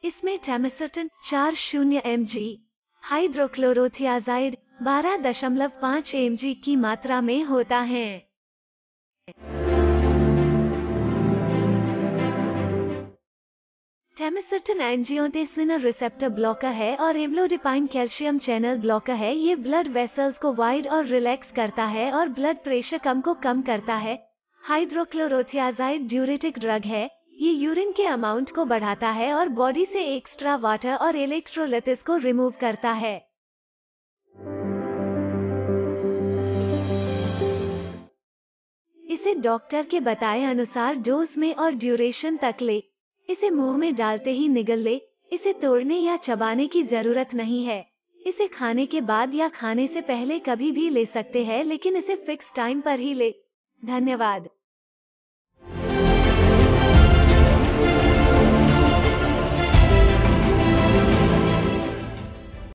इसमें टेमिसर्टन 40 mg, hydrochlorothiazide 12.5 mg की मात्रा में होता है। टेमिसर्टन एंजियोटेंसिन रिसेप्टर ब्लॉकर है और एम्लोडिपाइन कैल्शियम चैनल ब्लॉकर है। ये ब्लड वेसल्स को वाइड और रिलैक्स करता है और ब्लड प्रेशर को कम करता है। हाइड्रोक्लोरोथियाजाइड ड्यूरेटिक ड्रग है। ये यूरिन के अमाउंट को बढ़ाता है और बॉडी से एक्स्ट्रा वाटर और इलेक्ट्रोलाइटिस को रिमूव करता है। इसे डॉक्टर के बताए अनुसार डोज में और ड्यूरेशन तक ले। इसे मुंह में डालते ही निगल ले। इसे तोड़ने या चबाने की जरूरत नहीं है। इसे खाने के बाद या खाने से पहले कभी भी ले सकते हैं, लेकिन इसे फिक्स टाइम पर ही ले। धन्यवाद।